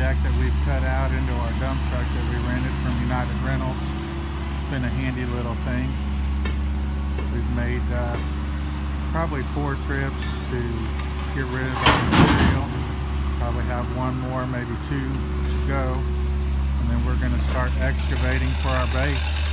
deck that we've cut out into our dump truck that we rented from United Rentals. It's been a handy little thing. We've made probably 4 trips to get rid of our material. Probably have one more, maybe 2 to go, and then we're going to start excavating for our base.